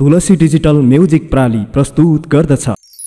तुलसी digital music प्राली प्रस्तुत गर्दछ।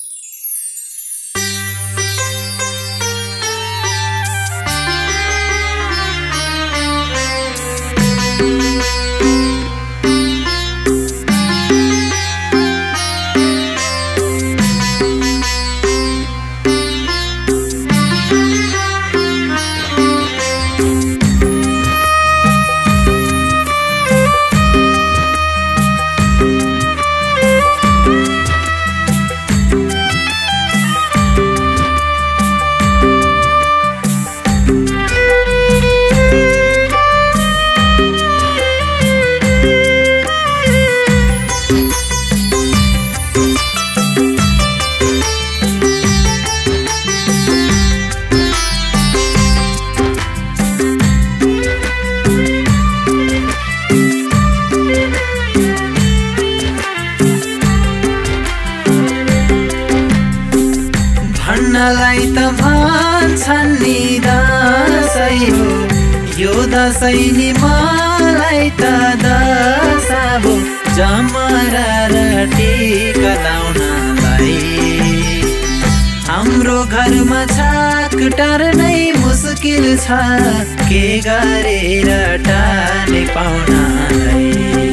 भन्नलाई त भन्छन् नि दसैँ हो यो दसैँ नि मलाई त दशा हो जमरा र टीका लाउनलाई। हाम्रो घरमा छाक टार्नै मुस्किल छ के गरेर टार्ने पाउनलाई।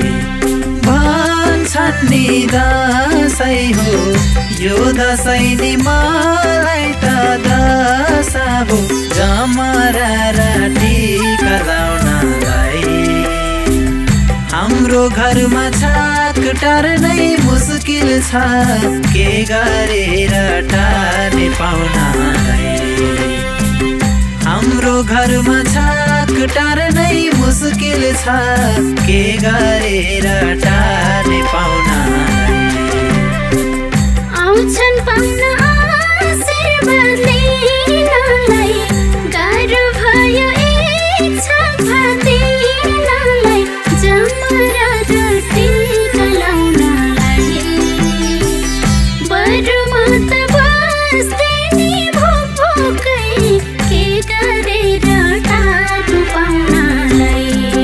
भन्छन् नि दसैँ हो यो दसैँ नि मलाई त दशा हो जमरा र टीका लाउनलाई। हाम्रो घरमा छाक टार्नै मुस्किल छ के गरेर टार्ने पाउनलाई। हाम्रो घरमा छाक टार्नै मुस्किल छ के गरेर टार्ने पाउनलाई। आउँछन् पाउन आशीर्वाद लिनलाई गाह्रो भयो इच्छा भातिनलाई जमरा र टीका लाउनलाई। बरु म त बस्दै नि भोकै के गरेर टार्नु पाउनलाई।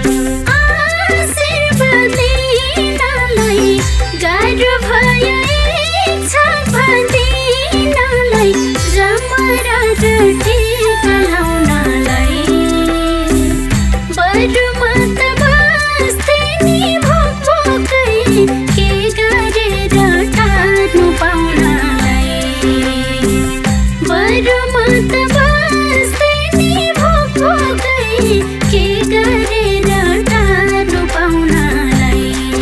आशीर्वाद लिनलाई गाह्रो भयो जमरा र टीका लाउनलाई। बरु म त बस्दै नि भोकै के गरेर टार्नु पाउनलाई। बरु म त बस्दै नि भोकै के गरेर टार्नु पाउनलाई।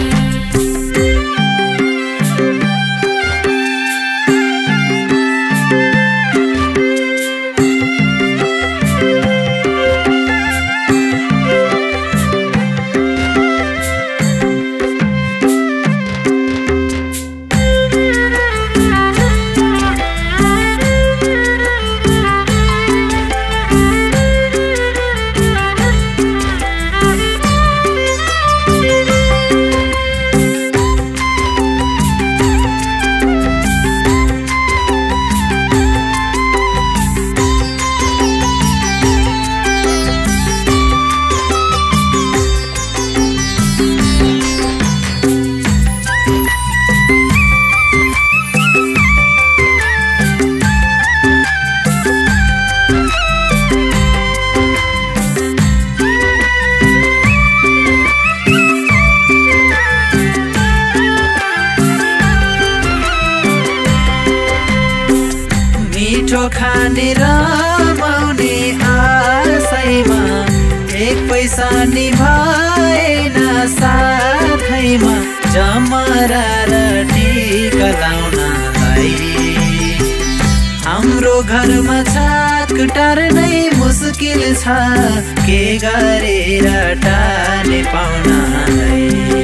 मिठो खाने रमाउने आशैमा एक पैसा नि भएन साथैमा जमरा र टीका लाउनलाई। हाम्रो घरमा छाक टार्नै मुस्किल छ के गरेर टार्ने पाउनलाई।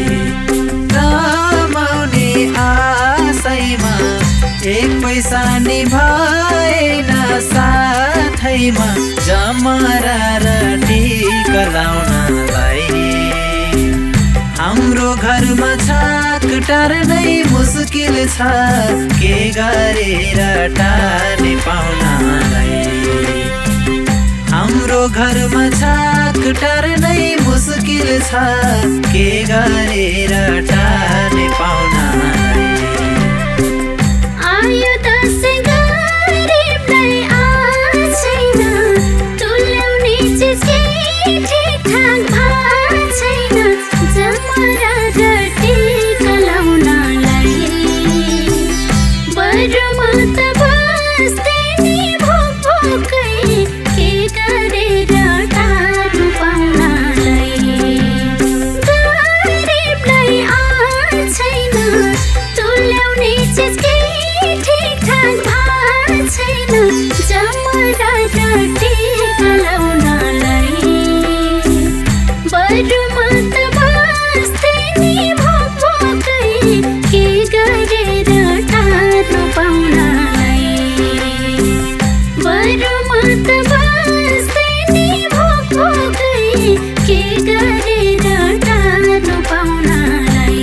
रमाउने आशैमा एक पैसा नि भएन साथैमा जमरा र टीका लाउनलाई। हाम्रो घरमा छाक टार्नै मुस्किल छ के गरेर टार्ने पाउनलाई। हाम्रो घरमा छाक टार्नै मुस्किल छ के गरेर टार्ने जमरा टिका लाउनलाई बरु म त बस्दिने भोकै के गरेर टार्नु पाउनलाई बरु म त बस्दिने भोकै के गरेर टार्नु पाउनलाई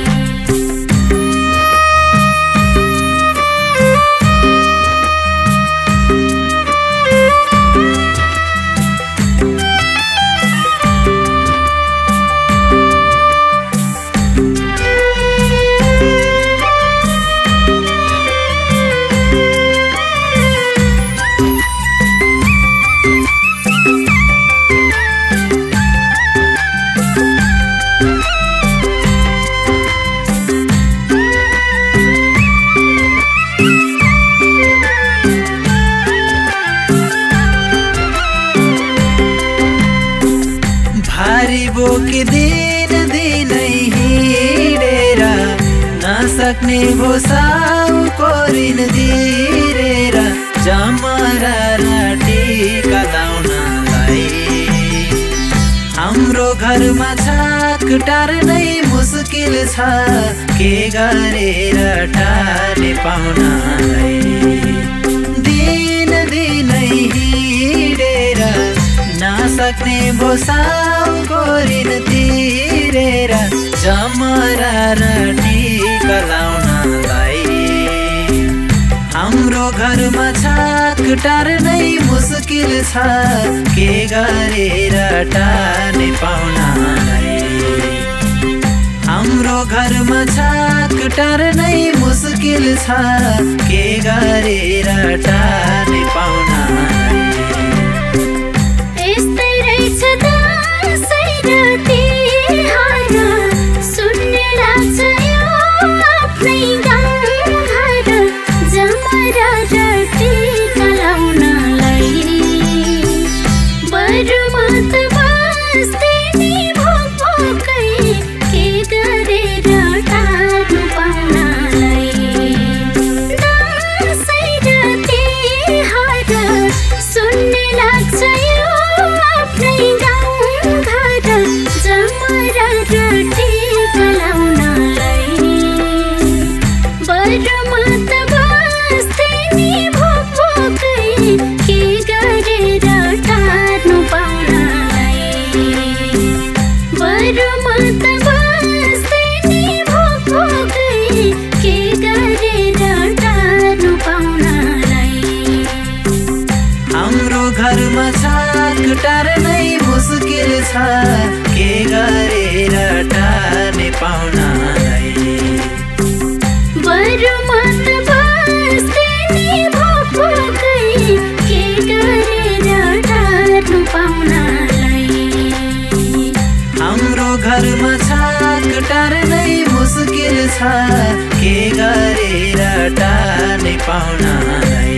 भारी बोकी दिन दिनै हिँडेर नसक्ने भो साउको ऋण दिरेर जमरा टिका लाउनलाई हाम्रो घरमा छाक टार्नै मुस्किल छ के गरेर टार्ने पाउनलाई दिन दिनै हिँडेर नसक्ने भो साउको ऋण तिरेर जमरा टिका लाउनलाई हाम्रो घरमा छाक टार्नै मुस्किल छ के गरेर टार्ने पाउनलाई हाम्रो घरमा छाक टार्नै मुस्किल छ के गरेर टार्ने पाउनलाई सुन्ने लाग्छ यो आफ्नै गाउँघर जमरा टिका लाउनलाई बरु म त बस्दिने भोकै के गरेर टार्नु पाउनलाई दसैँ र तिहार सुन्ने लाग्छ यो आफ्नै गाउँघर जमरा टिका लाउनलाई बरु म त बस्दिने भोकै के गरेर टार्नु पाउनलाई बरु म त बस्दिने भोकै के गरेर टार्नु पाउनलाई हाम्रो घरमा छाक टार्नै मुस्किल छ के गरेर टार्ने पाउनलाई बरु म त बस्दिने भोकै के गरेर टार्नु पाउनलाई हाम्रो घरमा छाक टार्नै मुस्किल छ के गरेर टार्ने पाउनलाई